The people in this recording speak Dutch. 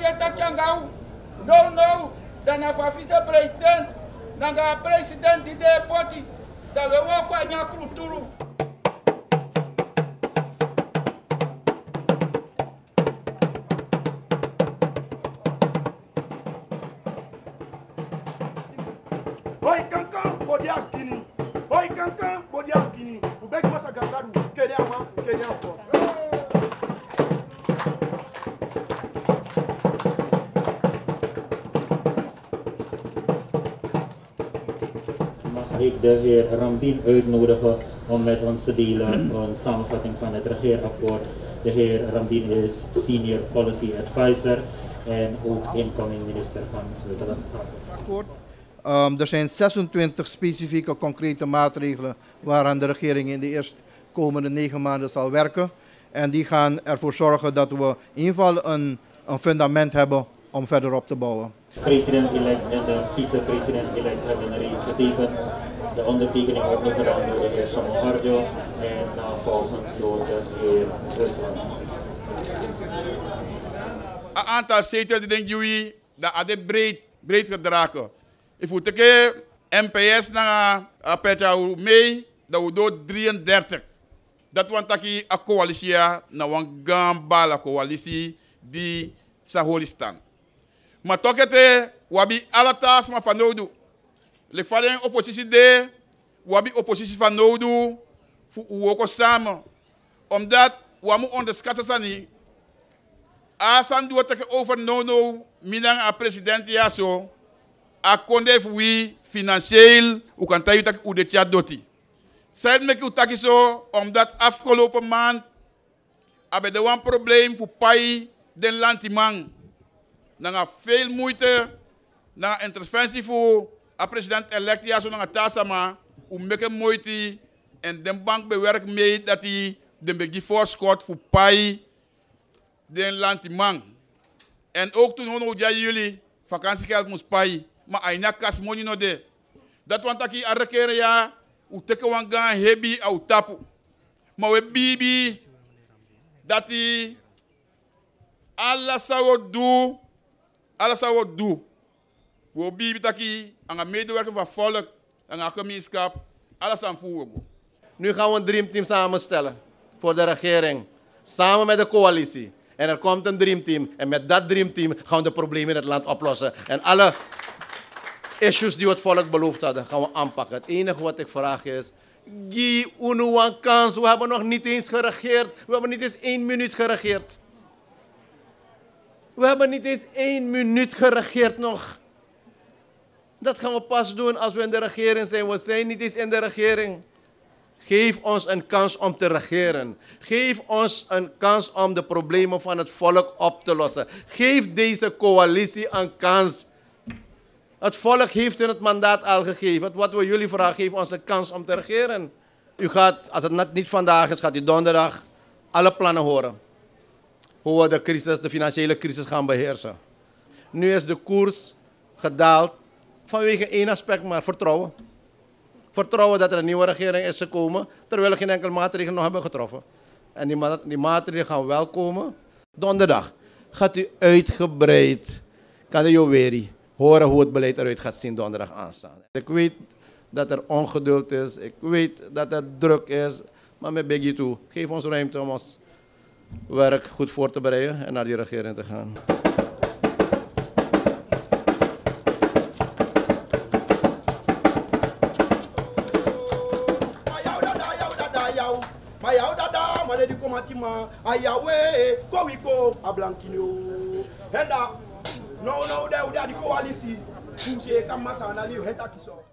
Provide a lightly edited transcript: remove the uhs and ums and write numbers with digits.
keta kyangau. No, dan na vicepresident, dan ga president die de poti. Dan we won kwa nya kulturu. Oi kankan bodiakini. Oi kankan bodiakini. U bek masa gangaru. Kenya ko. Mag ik de heer Ramdien uitnodigen om met ons te delen een samenvatting van het regeerakkoord. De heer Ramdien is Senior Policy Advisor en ook incoming minister van Buitenlandse Zaken. Er zijn 26 specifieke concrete maatregelen waaraan de regering in de eerstkomende 9 maanden zal werken. En die gaan ervoor zorgen dat we in ieder geval een fundament hebben om verder op te bouwen. De president-elect en de vicepresident-elect hebben reeds getekend. De ondertekening wordt nu gedaan door de heer Santokhi en vervolgens door de heer Brunswijk. Een aantal zetels die denk jullie dat het breed gedragen. Ik voel dat MPS na Petra mee, dat we door 33. Dat want dat een coalitie na een gambala coalitie die saholistan. Maar toch het wabi alle taas maar van nodig. Le falen oppositie de wabi oppositie van nodig voor ook samen. Omdat we moeten onderschatten sani. Asan doet het over nono minang a president ja zo. A konde fui financieel u kan tayu tak u de chat doti. Zij met u taki zo omdat afgelopen maand hebben we een probleem voor pai den lantimang. Na veel moeite, na interventie voor a president-elect ja zo na tasama, u meke moeite en de bank bewerkt mee dat hij de begi voorschot voor pai den lantimang. En ook toen hono ja jullie vakantiegeld moest pai, maar aina kas money no de. Dat want aki a rekere ja, u teke wanga hebi au tapu. Maar we bibi dat hij alles zou doen. Alles zou we doen. We bibi taki aan medewerker van volk, aan gemeenschap, alles aan voeren. Nu gaan we een dreamteam samenstellen voor de regering, samen met de coalitie. En er komt een dreamteam en met dat dreamteam gaan we de problemen in het land oplossen. En alle issues die we het volk beloofd hadden, gaan we aanpakken. Het enige wat ik vraag is, give UNO een kans. We hebben nog niet eens geregeerd. We hebben niet eens 1 minuut geregeerd. We hebben niet eens 1 minuut geregeerd nog. Dat gaan we pas doen als we in de regering zijn. We zijn niet eens in de regering. Geef ons een kans om te regeren. Geef ons een kans om de problemen van het volk op te lossen. Geef deze coalitie een kans. Het volk heeft u het mandaat al gegeven. Wat we jullie vragen, geef ons een kans om te regeren. U gaat, als het niet vandaag is, gaat u donderdag alle plannen horen. Hoe we de financiële crisis gaan beheersen. Nu is de koers gedaald vanwege één aspect, maar vertrouwen. Vertrouwen dat er een nieuwe regering is gekomen, terwijl we geen enkele maatregel nog hebben getroffen. En die maatregelen gaan wel komen. Donderdag gaat u uitgebreid, kan u weer horen hoe het beleid eruit gaat zien donderdag aanstaan. Ik weet dat er ongeduld is, ik weet dat er druk is, maar met Biggie toe, geef ons ruimte om ons werk goed voor te bereiden en naar die regering te gaan. No, de coalitie. Hoe ze kan massa na lief het akiso.